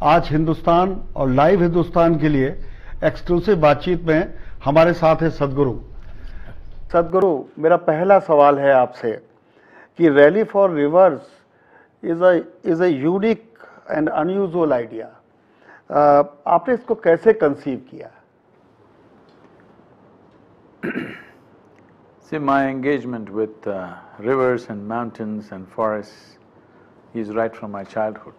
आज हिंदुस्तान और लाइव हिंदुस्तान के लिए एक्सक्लूसिव बातचीत में हमारे साथ है सदगुरु। सदगुरु, मेरा पहला सवाल है आपसे कि rally for rivers is a unique and unusual idea. आपने इसको कैसे कंसीव किया? See, my engagement with rivers and mountains and forests is right from my childhood.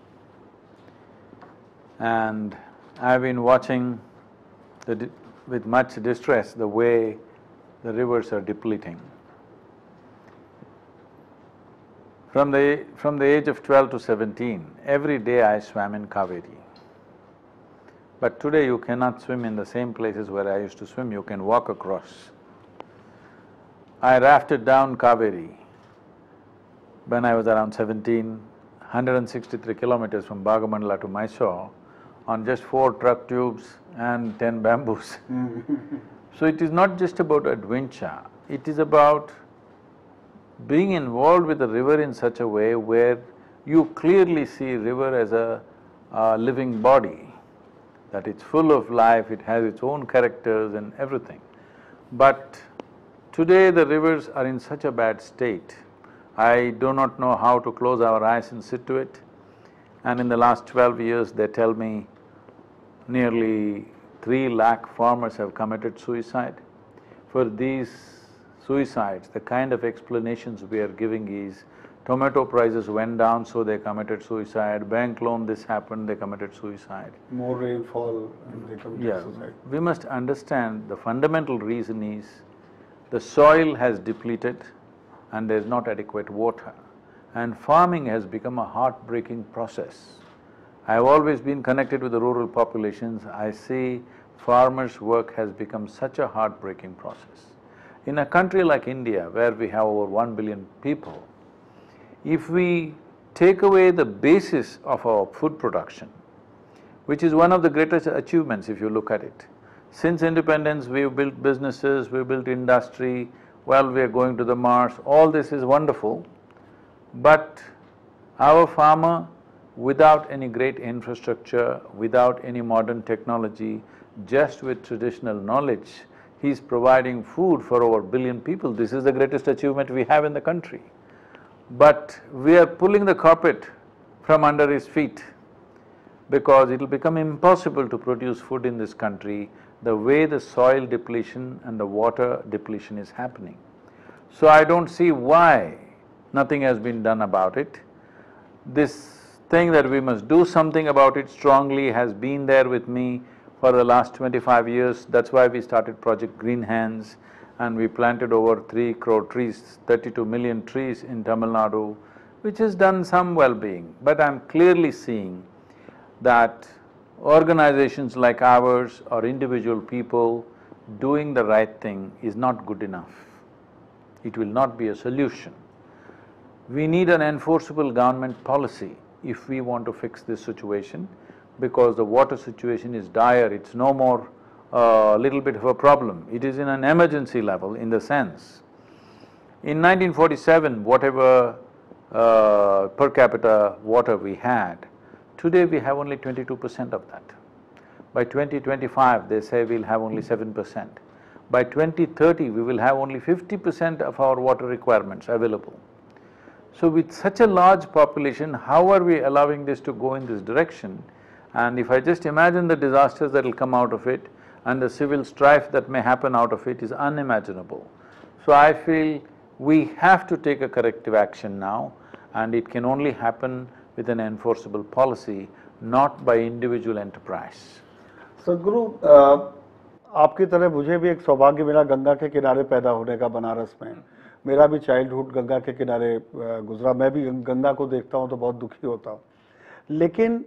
And I've been watching with much distress the way the rivers are depleting. From the age of 12 to 17, every day I swam in Kaveri. But today you cannot swim in the same places where I used to swim, you can walk across. I rafted down Kaveri when I was around 17, 163 kilometers from Bhagamandala to Mysore on just 4 truck tubes and 10 bamboos. So it is not just about adventure, it is about being involved with the river in such a way where you clearly see river as a living body, that it's full of life, it has its own characters and everything. But today the rivers are in such a bad state, I do not know how to close our eyes and sit to it. And in the last 12 years, they tell me nearly 3 lakh farmers have committed suicide. For these suicides, the kind of explanations we are giving is, tomato prices went down, so they committed suicide, bank loan this happened, they committed suicide. More rainfall and they committed suicide. We must understand the fundamental reason is the soil has depleted and there is not adequate water, and farming has become a heartbreaking process. I have always been connected with the rural populations, I see farmers' work has become such a heartbreaking process. In a country like India, where we have over 1 billion people, if we take away the basis of our food production, which is one of the greatest achievements if you look at it, since independence, we've built businesses, we've built industry, well, we're going to the Mars, all this is wonderful, but our farmer, without any great infrastructure, without any modern technology, just with traditional knowledge, he's providing food for over 1 billion people. This is the greatest achievement we have in the country. But we are pulling the carpet from under his feet because it'll become impossible to produce food in this country the way the soil depletion and the water depletion is happening. So I don't see why nothing has been done about it. This thing that we must do something about it strongly has been there with me for the last 25 years. That's why we started Project Green Hands, and we planted over 3 crore trees, 32 million trees in Tamil Nadu, which has done some well-being. But I'm clearly seeing that organizations like ours or individual people doing the right thing is not good enough. It will not be a solution. We need an enforceable government policy if we want to fix this situation, because the water situation is dire, it's no more a little bit of a problem, it is in an emergency level in the sense. In 1947, whatever per capita water we had, today we have only 22% of that. By 2025, they say we'll have only 7%. By 2030, we will have only 50% of our water requirements available. So with such a large population, how are we allowing this to go in this direction? And if I just imagine the disasters that will come out of it and the civil strife that may happen out of it is unimaginable. So I feel we have to take a corrective action now, and it can only happen with an enforceable policy, not by individual enterprise. सदगुरु, आपकी तरह मुझे भी एक सौभाग्य मिला गंगा के किनारे पैदा होने का बनारस में। मेरा भी चाइल्डहुड गंगा के किनारे गुजरा, मैं भी गंगा को देखता हूँ तो बहुत दुखी होता हूँ। लेकिन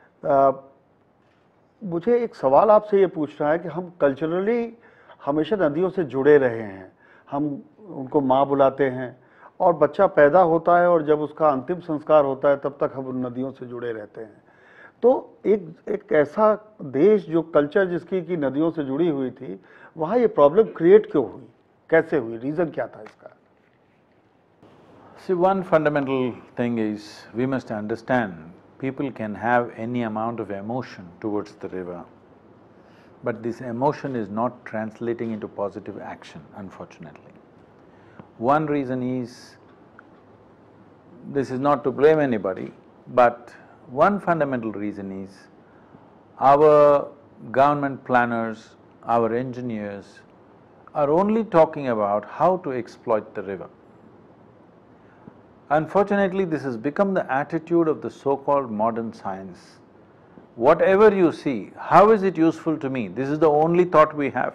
मुझे एक सवाल आपसे ये पूछना है कि हम कल्चरली हमेशा नदियों से जुड़े रहे हैं, हम उनको माँ बुलाते हैं और बच्चा पैदा होता है और जब उसका अंतिम संस्कार होता है तब तक हम उन नदियों से जुड़े रहते हैं। तो एक ऐसा देश जो कल्चर जिसकी की नदियों से जुड़ी हुई थी, वहाँ ये प्रॉब्लम क्रिएट क्यों हुई, कैसे हुई, रीज़न क्या था इसका? See, one fundamental thing is we must understand people can have any amount of emotion towards the river, but this emotion is not translating into positive action, unfortunately. One reason is, this is not to blame anybody, but one fundamental reason is our government planners, our engineers are only talking about how to exploit the river. Unfortunately, this has become the attitude of the so-called modern science. Whatever you see, how is it useful to me? This is the only thought we have.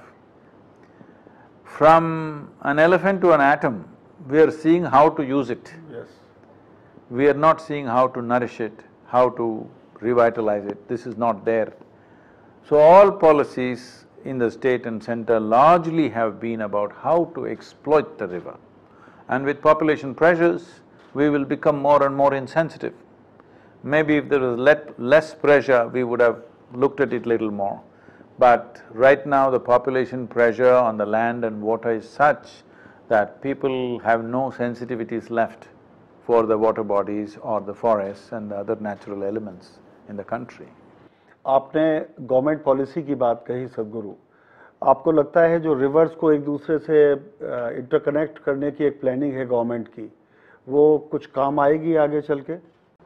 From an elephant to an atom, we are seeing how to use it. Yes. We are not seeing how to nourish it, how to revitalize it. This is not there. So all policies in the state and center largely have been about how to exploit the river. And with population pressures, we will become more and more insensitive. Maybe if there was less pressure, we would have looked at it little more. But right now the population pressure on the land and water is such that people have no sensitivities left for the water bodies or the forests and the other natural elements in the country. आपने government policy की बात कही सदगुरु, आपको लगता है जो reverse को एक दूसरे से इंटरकनेक्ट करने की एक प्लानिंग है गवर्नमेंट की, वो कुछ काम आएगी आगे चल के?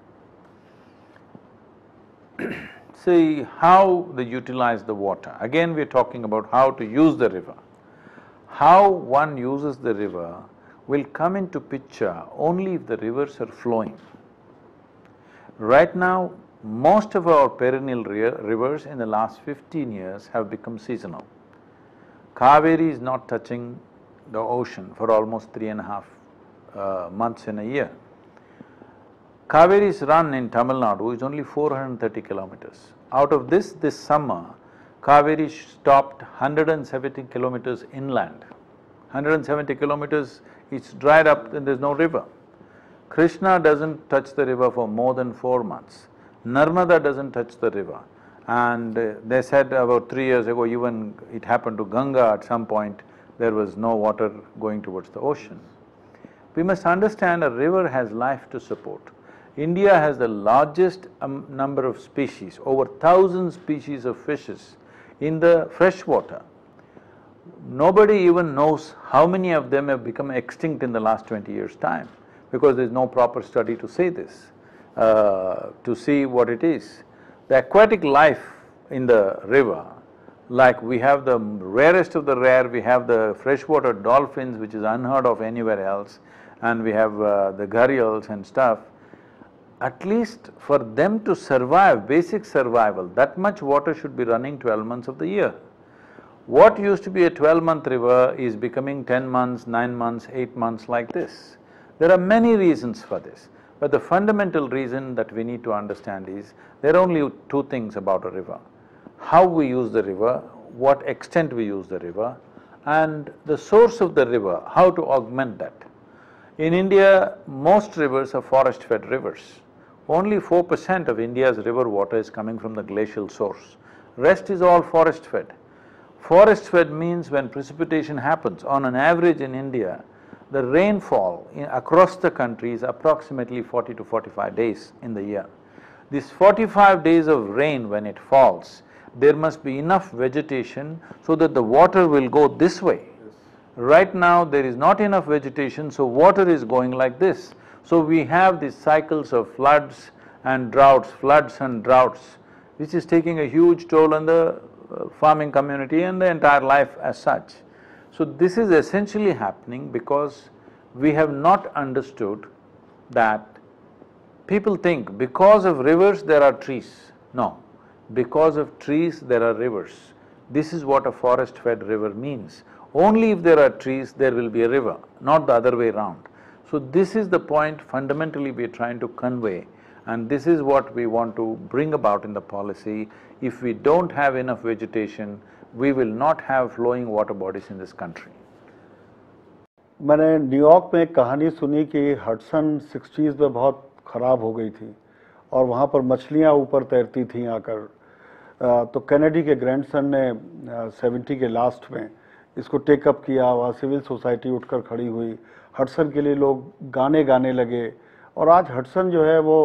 See how they utilize the water. Again we are talking about how to use the river. How one uses the river will come into picture only if the rivers are flowing. Right now, most of our perennial rivers in the last 15 years have become seasonal. Kaveri is not touching the ocean for almost 3.5 months in a year. Kaveri's run in Tamil Nadu is only 430 kilometers. Out of this summer, Kaveri stopped 170 kilometers inland. 170 kilometers, it's dried up and there's no river. Krishna doesn't touch the river for more than 4 months. Narmada doesn't touch the river. And they said about 3 years ago, even it happened to Ganga at some point, there was no water going towards the ocean. We must understand a river has life to support. India has the largest number of species, over 1,000 species of fishes in the fresh water. Nobody even knows how many of them have become extinct in the last 20 years' time, because there's no proper study to say this, to see what it is. The aquatic life in the river, like we have the rarest of the rare, we have the freshwater dolphins, which is unheard of anywhere else, and we have the gharials and stuff. At least for them to survive, basic survival, that much water should be running 12 months of the year. What used to be a 12-month river is becoming 10 months, 9 months, 8 months like this. There are many reasons for this, but the fundamental reason that we need to understand is, there are only two things about a river: how we use the river, what extent we use the river, and the source of the river, how to augment that. In India, most rivers are forest-fed rivers. Only 4% of India's river water is coming from the glacial source. Rest is all forest-fed. Forest-fed means when precipitation happens, on an average in India, the rainfall across the country is approximately 40 to 45 days in the year. This 45 days of rain, when it falls, there must be enough vegetation so that the water will go this way. Right now, there is not enough vegetation, so water is going like this. So we have these cycles of floods and droughts, which is taking a huge toll on the farming community and the entire life as such. So this is essentially happening because we have not understood that people think because of rivers there are trees. No, because of trees there are rivers. This is what a forest-fed river means. Only if there are trees there will be a river, not the other way around. So this is the point fundamentally we are trying to convey, and this is what we want to bring about in the policy. If we don't have enough vegetation, we will not have flowing water bodies in this country. मैंने New York में एक कहानी सुनी कि Hudson 60s में बहुत ख़राब हो गई थी और वहाँ पर मछलियाँ ऊपर तैरती थीं आकर। तो कैनेडी के ग्रैंडसन ने 70 के लास्ट में इसको टेकअप किया, वहाँ सिविल सोसाइटी उठकर खड़ी हुई, हडसन के लिए लोग गाने गाने लगे और आज हडसन जो है वो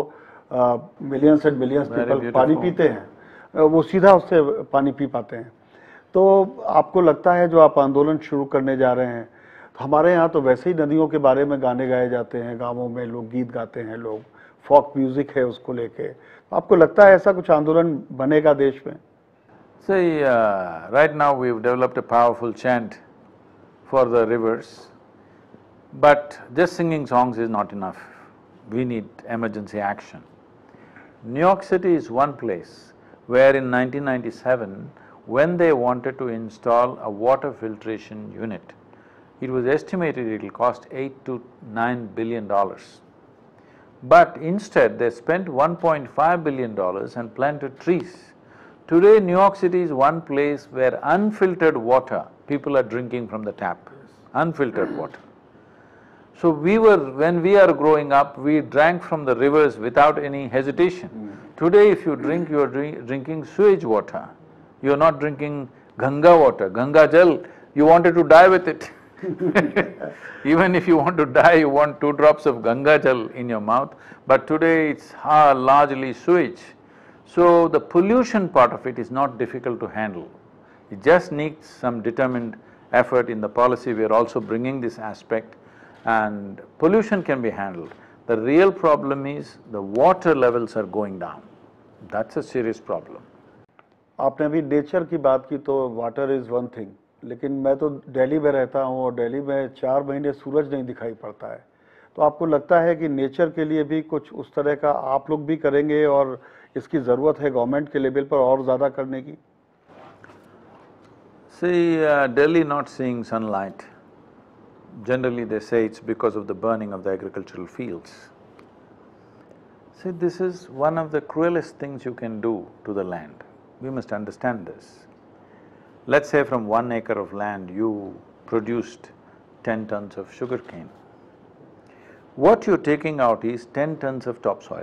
millions and millions Very people पानी beautiful. पीते हैं, वो सीधा उससे पानी पी पाते हैं। तो आपको लगता है जो आप आंदोलन शुरू करने जा रहे हैं, तो हमारे यहाँ तो वैसे ही नदियों के बारे में गाने गाए जाते हैं, गाँवों में लोग गीत गाते हैं, लोग फोक म्यूजिक है उसको लेके, तो आपको लगता है ऐसा कुछ आंदोलन बनेगा देश में? See, right now we've developed a powerful chant for the rivers, but just singing songs is not enough. We need emergency action. New York City is one place where in 1997, when they wanted to install a water filtration unit, it was estimated it will cost $8 to $9 billion. But instead, they spent $1.5 billion and planted trees. Today, New York City is one place where unfiltered water, people are drinking from the tap, unfiltered water. So when we are growing up, we drank from the rivers without any hesitation. Today, if you drink, you are drinking sewage water. You are not drinking Ganga water, Ganga Jal, you wanted to die with it. Even if you want to die, you want 2 drops of Ganga Jal in your mouth, but today it's largely sewage. So the pollution part of it is not difficult to handle. It just needs some determined effort in the policy. We are also bringing this aspect, and pollution can be handled. The real problem is the water levels are going down. That's a serious problem. आपने अभी nature की बात की, तो water is one thing, लेकिन मैं तो दिल्ली में रहता हूँ और दिल्ली में 4 महीने सूरज नहीं दिखाई पड़ता है। तो आपको लगता है कि नेचर के लिए भी कुछ उस तरह का आप लोग भी करेंगे और इसकी ज़रूरत है गवर्नमेंट के लेवल पर और ज़्यादा करने की? See, Delhi not seeing sunlight, generally they say it's because of the burning of the agricultural fields. See, this is one of the cruelest things you can do to the land. We must understand this. Let's say from 1 acre of land you produced 10 tons of sugarcane. What you're taking out is 10 tons of topsoil.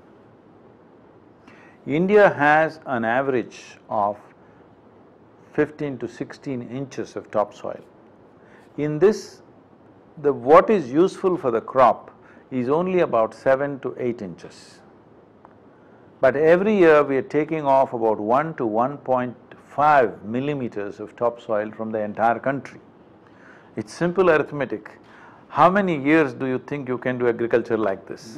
India has an average of 15 to 16 inches of topsoil. In this, what is useful for the crop is only about 7 to 8 inches. But every year we are taking off about 1 to 1.5 millimeters of topsoil from the entire country. It's simple arithmetic. How many years do you think you can do agriculture like this?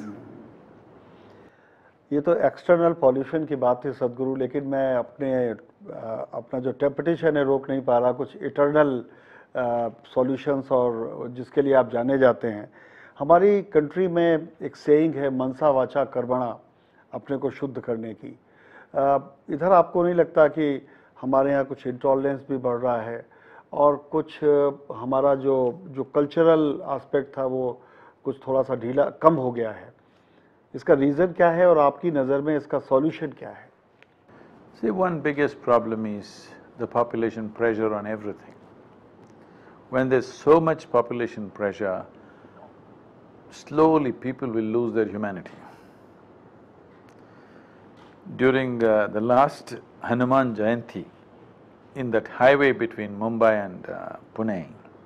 ये तो external pollution की बात थी सदगुरु, लेकिन मैं अपना जो टेम्पटेशन है रोक नहीं पा रहा। कुछ इटर्नल सॉल्यूशंस और जिसके लिए आप जाने जाते हैं। हमारी कंट्री में एक सेइंग है, मनसा वाचा कर्मणा, अपने को शुद्ध करने की। इधर आपको नहीं लगता कि हमारे यहाँ कुछ इंटॉलरेंस भी बढ़ रहा है और कुछ हमारा जो कल्चरल एस्पेक्ट था वो कुछ थोड़ा सा ढीला कम हो गया है? इसका रीज़न क्या है और आपकी नज़र में इसका सॉल्यूशन क्या है? See, one biggest problem is the population pressure on everything. When there's so much population pressure, slowly people will lose their humanity. During the last Hanuman Jayanti, in that highway between Mumbai and Pune,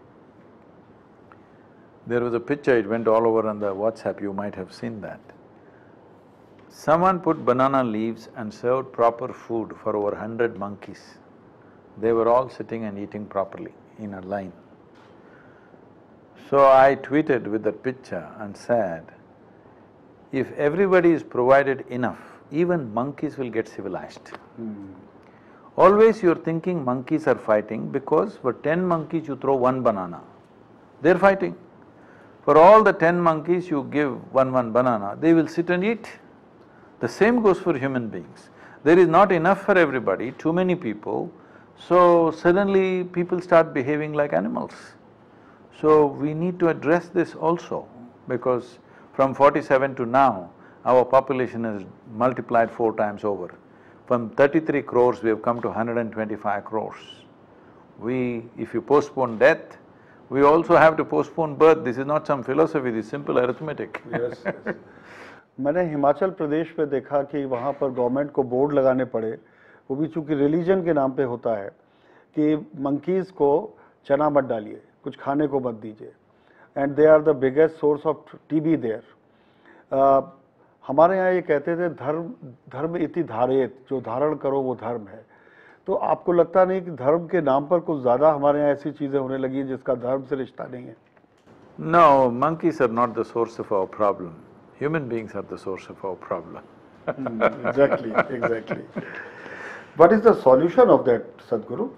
there was a picture, it went all over on the WhatsApp, you might have seen that. Someone put banana leaves and served proper food for over 100 monkeys. They were all sitting and eating properly in a line. So I tweeted with that picture and said, if everybody is provided enough, even monkeys will get civilized. Always you're thinking monkeys are fighting because for 10 monkeys you throw 1 banana, they're fighting. For all the 10 monkeys you give one banana, they will sit and eat. The same goes for human beings. There is not enough for everybody, too many people, so suddenly people start behaving like animals. So we need to address this also, because from 47 to now, our population has multiplied 4 times over. From 33 crores, we have come to 125 crores. If you postpone death, we also have to postpone birth. This is not some philosophy, this is simple arithmetic. Yes, yes. मैंने हिमाचल प्रदेश में देखा कि वहाँ पर government को board लगाने पड़े, वो भी चूँकि रिलीजन के नाम पे होता है, कि मंकीज़ को चना मत डालिए, कुछ खाने को मत दीजिए, and they are the biggest source of TB there. हमारे यहाँ ये कहते थे धर्म धर्म इति धारेत, जो धारण करो वो धर्म है। तो आपको लगता नहीं कि धर्म के नाम पर कुछ ज़्यादा हमारे यहाँ ऐसी चीज़ें होने लगी हैं जिसका धर्म से रिश्ता नहीं है? No, monkeys are not the source of our problem. Human beings are the source of our problem. Exactly, exactly. What is the solution of that, Sadhguru?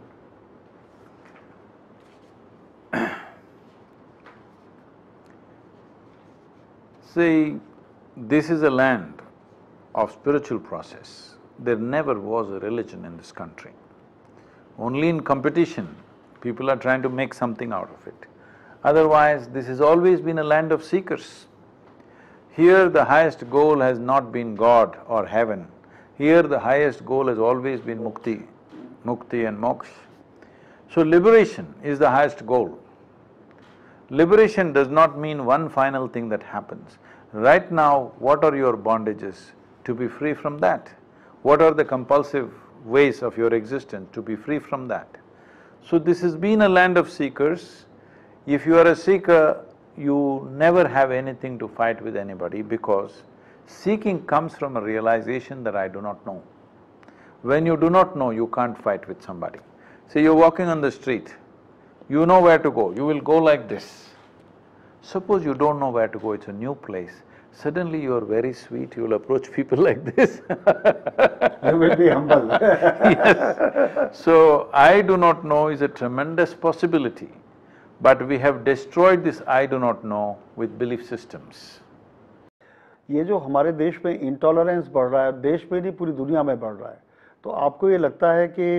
See, this is a land of spiritual process. There never was a religion in this country. Only in competition, people are trying to make something out of it. Otherwise, this has always been a land of seekers. Here the highest goal has not been God or heaven. Here the highest goal has always been mukti, mukti and moksha. So liberation is the highest goal. Liberation does not mean one final thing that happens. Right now, what are your bondages? To be free from that. What are the compulsive ways of your existence? To be free from that. So this has been a land of seekers. If you are a seeker, you never have anything to fight with anybody because seeking comes from a realization that I do not know. When you do not know, you can't fight with somebody. Say you're walking on the street, you know where to go, you will go like this. Suppose you don't know where to go, it's a new place. Suddenly you are very sweet, you will approach people like this. You will be humble. Yes. So, I do not know is a tremendous possibility, but we have destroyed this I do not know with belief systems. ये जो हमारे देश में intolerance बढ़ रहा है, देश में नहीं पूरी दुनिया में बढ़ रहा है, तो आपको ये लगता है कि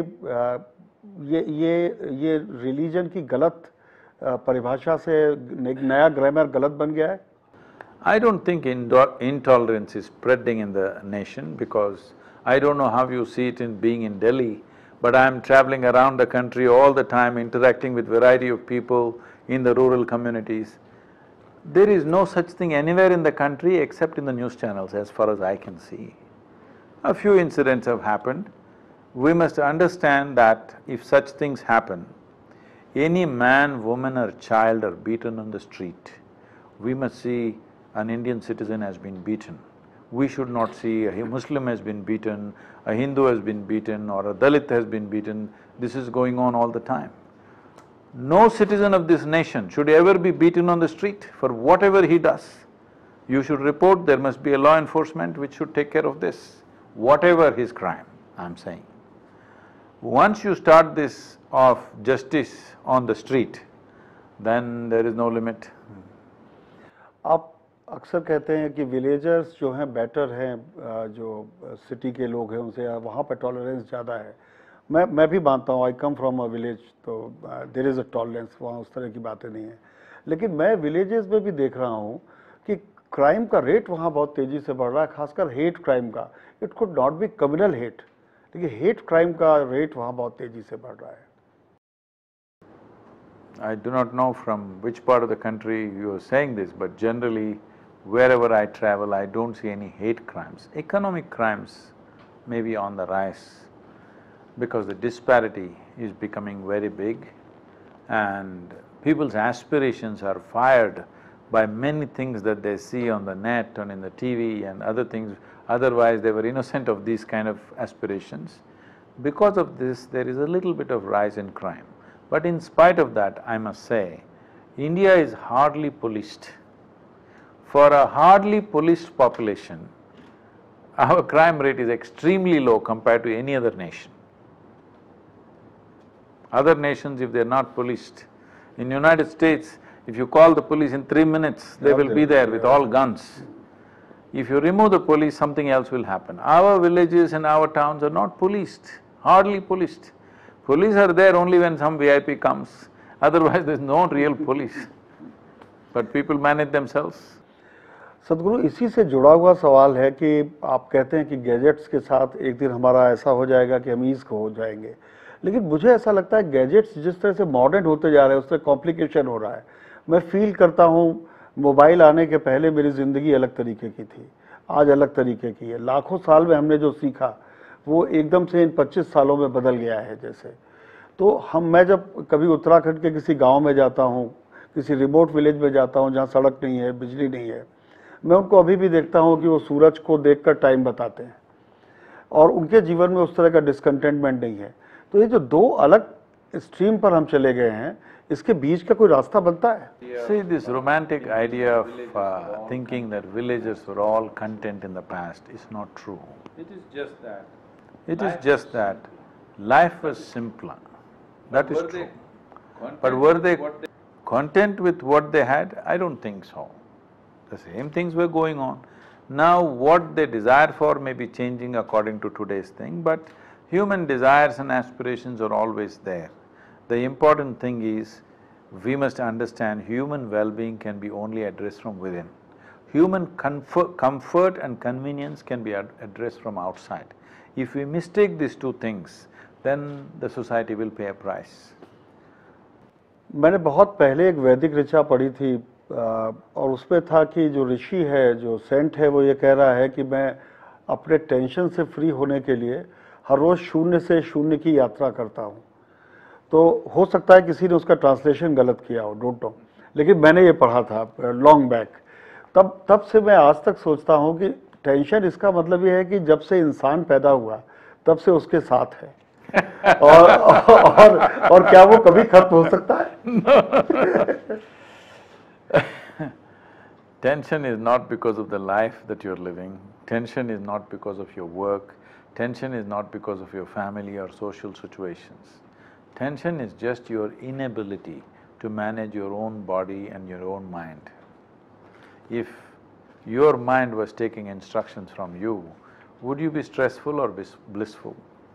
ये रिलीजन की गलत परिभाषा से एक नया ग्रामर गलत बन गया है? I don't think intolerance is spreading in the nation because I don't know how you see it in being in Delhi, but I am traveling around the country all the time, interacting with variety of people in the rural communities. There is no such thing anywhere in the country except in the news channels as far as I can see. A few incidents have happened. We must understand that if such things happen, any man, woman or child are beaten on the street, we must see an Indian citizen has been beaten. We should not see a Muslim has been beaten, a Hindu has been beaten or a Dalit has been beaten. This is going on all the time. No citizen of this nation should ever be beaten on the street for whatever he does. You should report, there must be a law enforcement which should take care of this, whatever his crime, I'm saying. Once you start this of justice on the street, then there is no limit. आप अक्सर कहते हैं कि villagers जो हैं better हैं, जो city के लोग हैं उनसे, वहाँ पर टॉलरेंस ज़्यादा है। मैं भी मानता हूँ, I come from a village, तो देयर इज़ अ टॉलरेंस, वहाँ उस तरह की बातें नहीं हैं। लेकिन मैं विलेजेस में भी देख रहा हूँ कि क्राइम का रेट वहाँ बहुत तेज़ी से बढ़ रहा है, खासकर हेट क्राइम का। It could not be communal hate, लेकिन हेट क्राइम का रेट वहाँ बहुत तेज़ी से बढ़ रहा है। I do not know from which part of the country you are saying this, but generally wherever I travel, I don't see any hate crimes. Economic crimes may be on the rise because the disparity is becoming very big and people's aspirations are fired by many things that they see on the net and in the TV and other things. Otherwise, they were innocent of these kind of aspirations. Because of this, there is a little bit of rise in crime. But in spite of that, I must say, India is hardly policed. For a hardly policed population, our crime rate is extremely low compared to any other nation. Other nations, if they're not policed, in United States, if you call the police in 3 minutes, they will be there with all guns. If you remove the police, something else will happen. Our villages and our towns are not policed, hardly policed. Police are there only when some VIP comes, otherwise there's no real police. But people manage themselves. सदगुरु, इसी से जुड़ा हुआ सवाल है कि आप कहते हैं कि गैजेट्स के साथ एक दिन हमारा ऐसा हो जाएगा कि हम ईज़ हो जाएंगे, लेकिन मुझे ऐसा लगता है गैजेट्स जिस तरह से मॉडर्न होते जा रहे हैं उस तरह कॉम्प्लिकेशन हो रहा है। मैं फील करता हूँ मोबाइल आने के पहले मेरी ज़िंदगी अलग तरीके की थी, आज अलग तरीके की है। लाखों साल में हमने जो सीखा वो एकदम से इन 25 सालों में बदल गया है जैसे। तो मैं जब कभी उत्तराखंड के किसी गांव में जाता हूं, किसी रिमोट विलेज में जाता हूं जहां सड़क नहीं है, बिजली नहीं है, मैं उनको अभी भी देखता हूँ कि वो सूरज को देखकर टाइम बताते हैं और उनके जीवन में उस तरह का डिसकंटेंटमेंट नहीं है। तो ये जो दो अलग स्ट्रीम पर हम चले गए हैं, इसके बीच का कोई रास्ता बनता है? See, this romantic idea of thinking that villagers were all content in the past is not true. It is just that. It is just that life was simpler. That is Were true. they content But were with they what content with what they had? I don't think so. The same things were going on. Now what they desire for may be changing according to today's thing, but human desires and aspirations are always there. The important thing is, we must understand human well-being can be only addressed from within. Human comfort and convenience can be addressed from outside. If we mistake these two things, then the society will pay a price. मैंने बहुत पहले एक वैदिक ऋचा पढ़ी थी और उसमें था कि जो ऋषि है, जो सेंट है, वो ये कह रहा है कि मैं अपने टेंशन से फ्री होने के लिए हर रोज़ शून्य से शून्य की यात्रा करता हूँ। तो हो सकता है किसी ने उसका ट्रांसलेशन गलत किया हो, डोंट नो, लेकिन मैंने ये पढ़ा था लॉन्ग बैक। तब से मैं आज तक सोचता हूँ कि टेंशन, इसका मतलब ये है कि जब से इंसान पैदा हुआ तब से उसके साथ है और क्या वो कभी खत्म हो सकता है? Tension is not because of the life that you're living, tension is not because of your work, tension is not because of your family or social situations. Tension is just your inability to manage your own body and your own mind. If your mind was taking instructions from you, would you be stressful or blissful?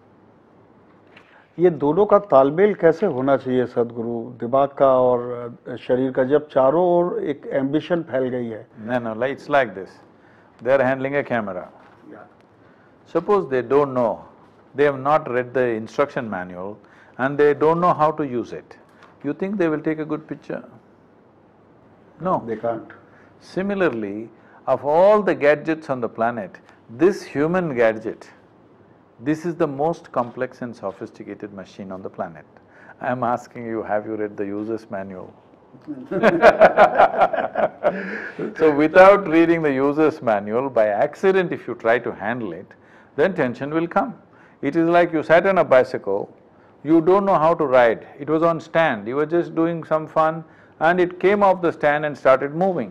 ये दोनों का तालमेल कैसे होना चाहिए सदगुरु, दिमाग का और शरीर का, जब चारों ओर एक एम्बिशन फैल गई है? No, it's like this. They are handling a camera. Suppose they don't know, they have not read the instruction manual and they don't know how to use it. You think they will take a good picture? No. They can't. Similarly, of all the gadgets on the planet, this human gadget, this is the most complex and sophisticated machine on the planet. I am asking you, have you read the user's manual? So without reading the user's manual, by accident if you try to handle it, then tension will come. It is like you sat on a bicycle, you don't know how to ride, it was on stand, you were just doing some fun and it came off the stand and started moving.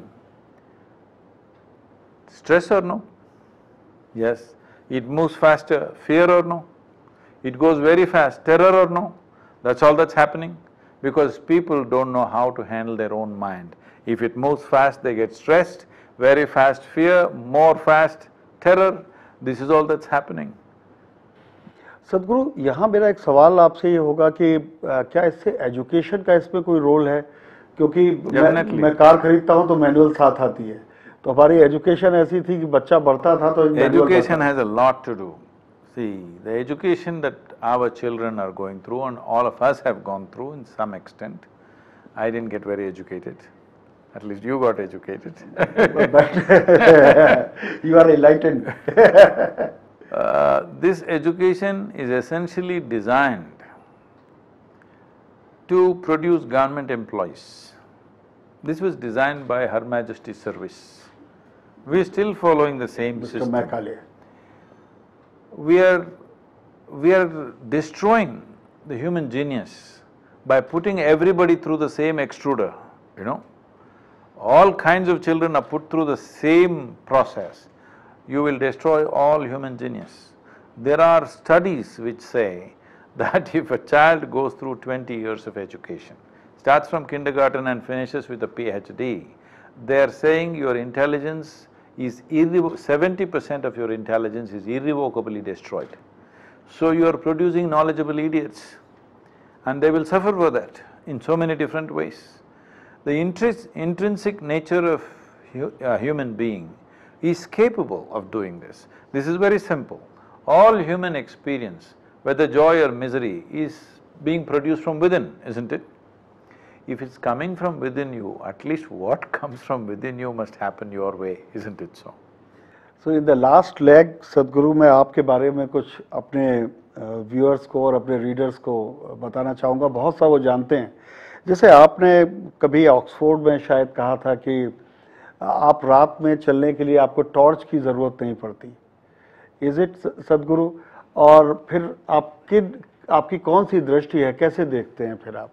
Stress or no? Yes. It moves faster, fear or no? It goes very fast, terror or no? That's all that's happening, because people don't know how to handle their own mind. If it moves fast, they get stressed, very fast fear, more fast terror, this is all that's happening. सदगुरु, यहाँ मेरा एक सवाल आपसे ये होगा कि क्या इससे एजुकेशन का इसमें कोई रोल है? क्योंकि मैं कार खरीदता हूँ तो मैनुअल साथ आती है, तो हमारी एजुकेशन ऐसी थी कि बच्चा बढ़ता था तो Education has a lot to do. See, the education that our children are going through and all of us have gone through in some extent, I didn't get very educated, at least you got educated. You are enlightened. This education is essentially designed to produce government employees. This was designed by Her Majesty's Service. We are still following the same system. We are destroying the human genius by putting everybody through the same extruder, you know. All kinds of children are put through the same process. You will destroy all human genius. There are studies which say that if a child goes through 20 years of education, starts from kindergarten and finishes with a PhD, they are saying your intelligence is 70% of your intelligence is irrevocably destroyed. So you are producing knowledgeable idiots and they will suffer for that in so many different ways. The intrinsic nature of a human being is capable of doing this. This is very simple. All human experience, whether joy or misery, is being produced from within, isn't it? If it's coming from within you, at least what comes from within you must happen your way, isn't it so? So in the last leg, सदगुरु, मैं आपके बारे में कुछ अपने viewers को और अपने रीडर्स को बताना चाहूँगा। बहुत सा वो जानते हैं, जैसे आपने कभी ऑक्सफोर्ड में शायद कहा था कि आप रात में चलने के लिए आपको टॉर्च की ज़रूरत नहीं पड़ती। इज इट सदगुरु? और फिर आपकी कौन सी दृष्टि है, कैसे देखते हैं फिर आप?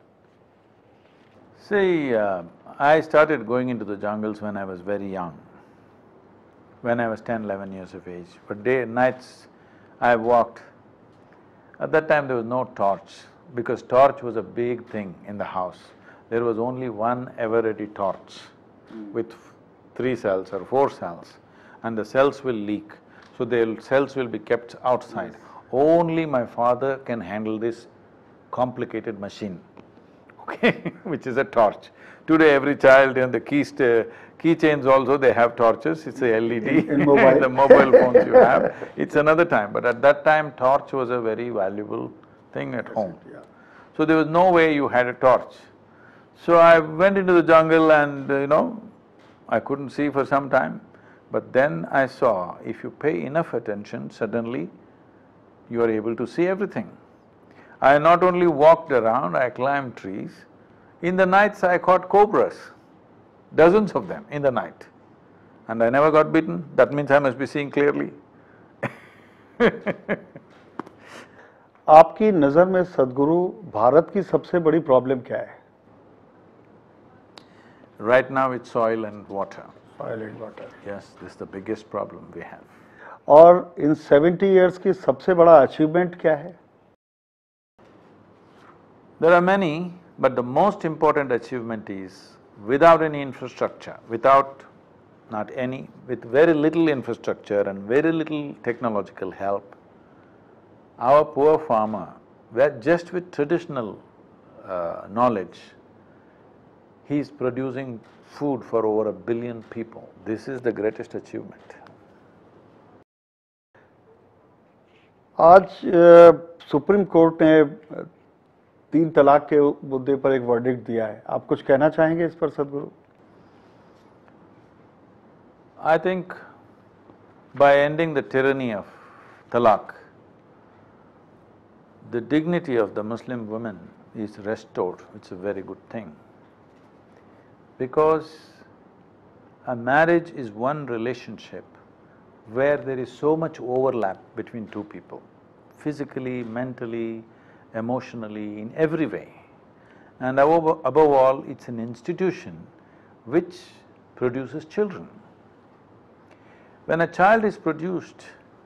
See, I started going into the jungles when I was very young, when I was 10, 11 years of age. But nights I walked. At that time there was no torch, because torch was a big thing in the house. There was only one ever-ready torch with 3 cells or 4 cells, and the cells will leak. So the cells will be kept outside. Only my father can handle this complicated machine, okay, which is a torch. Today every child and the keychains also, they have torches, it's a LED. In mobile. The mobile phones you have, it's another time. But at that time, torch was a very valuable thing at home. Yeah. So there was no way you had a torch. So I went into the jungle and, I couldn't see for some time. But then I saw, if you pay enough attention, suddenly you are able to see everything. I not only walked around, I climbed trees. In the nights I caught cobras, dozens of them in the night. And I never got bitten, that means I must be seeing clearly. आपकी नज़र में सदगुरु भारत की सबसे बड़ी problem क्या है? Right now it's soil and water. Soil and water. Yes, this is the biggest problem we have. और इन 70 years की सबसे बड़ा अचीवमेंट क्या है? There are many, but the most important achievement is, without any infrastructure, with very little infrastructure and very little technological help, our poor farmer, just with traditional knowledge, he is producing food for over 1 billion people. This is the greatest achievement. आज supreme court ने 3 तलाक के मुद्दे पर एक verdict दिया है, आप कुछ कहना चाहेंगे इस पर सदगुरु? I think by ending the tyranny of talaq, the dignity of the Muslim woman is restored. It's a very good thing. Because a marriage is one relationship where there is so much overlap between two people, physically, mentally, emotionally, in every way. And above all, it's an institution which produces children. When a child is produced,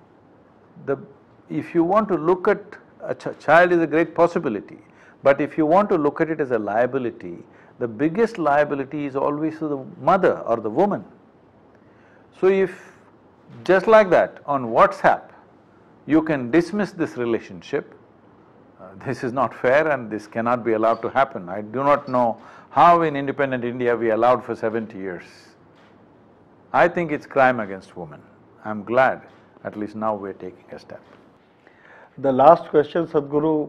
if you want to look at a child is a great possibility, but if you want to look at it as a liability, the biggest liability is always to the mother or the woman. So if, just like that, on WhatsApp, you can dismiss this relationship, this is not fair and this cannot be allowed to happen. I do not know how in independent India we allowed for 70 years. I think it's crime against women. I'm glad at least now we're taking a step. The last question, सदगुरु,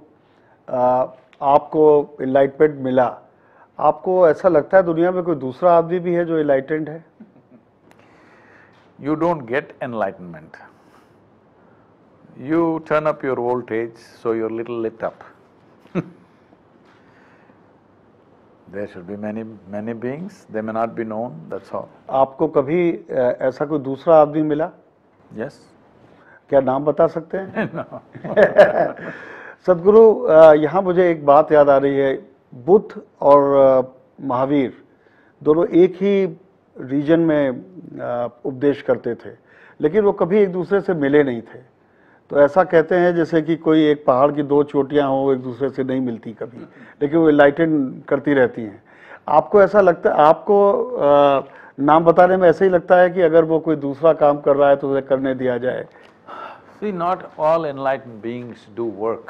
आपको enlightenment मिला, आपको ऐसा लगता है दुनिया में कोई दूसरा आदमी भी है जो enlightened है? You don't get enlightenment. You turn up your voltage, so you're little lit up. There should be many beings, they may not be known, that's all. आपको कभी ऐसा कोई दूसरा आदमी मिला? Yes? क्या नाम बता सकते हैं? No. सदगुरु, यहाँ मुझे एक बात याद आ रही है, बुद्ध और महावीर दोनों एक ही रीजन में उपदेश करते थे, लेकिन वो कभी एक दूसरे से मिले नहीं थे। तो ऐसा कहते हैं जैसे कि कोई एक पहाड़ की 2 चोटियां हों, एक दूसरे से नहीं मिलती कभी, लेकिन वो एनलाइटन करती रहती हैं। आपको ऐसा लगता है, आपको नाम बताने में ऐसे ही लगता है कि अगर वो कोई दूसरा काम कर रहा है तो उसे करने दिया जाए? See, not all enlightened beings do work.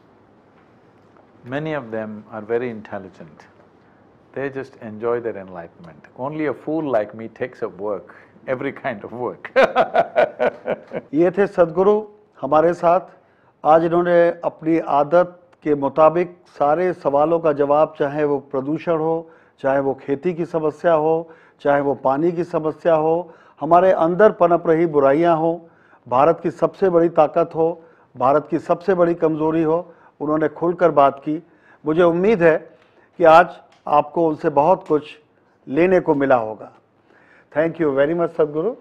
Many of them are very intelligent. They just enjoy their enlightenment. Only a fool like me takes up work, every kind of work. ये थे सदगुरु हमारे साथ। आज इन्होंने अपनी आदत के मुताबिक सारे सवालों का जवाब, चाहे वो प्रदूषण हो, चाहे वो खेती की समस्या हो, चाहे वो पानी की समस्या हो, हमारे अंदर पनप रही बुराइयां हो, भारत की सबसे बड़ी ताकत हो, भारत की सबसे बड़ी कमज़ोरी हो, उन्होंने खुलकर बात की। मुझे उम्मीद है कि आज आपको उनसे बहुत कुछ लेने को मिला होगा। थैंक यू वेरी मच सदगुरु।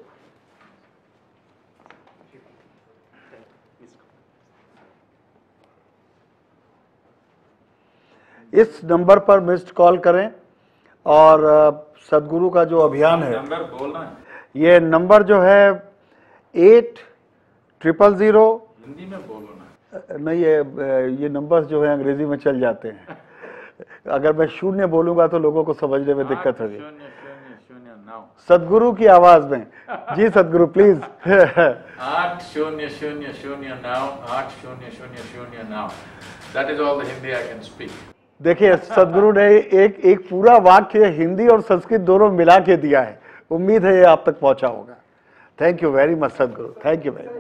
इस नंबर पर मिस्ड कॉल करें और सदगुरु का जो अभियान है, नंबर बोलना है, ये नंबर जो है 8000। हिंदी में बोलो ना। नहीं, ये नंबर्स जो है अंग्रेजी में चल जाते हैं। अगर मैं शून्य बोलूंगा तो लोगों को समझने में दिक्कत होगी। 800 सदगुरु की आवाज में। जी Sadhguru please. 800 now 800 now। That is all the Hindi I can speak। देखिए सदगुरु ने एक पूरा वाक्य हिंदी और संस्कृत दोनों मिला के दिया है। उम्मीद है ये आप तक पहुंचा होगा। Thank you very much Sadhguru, thank you very much.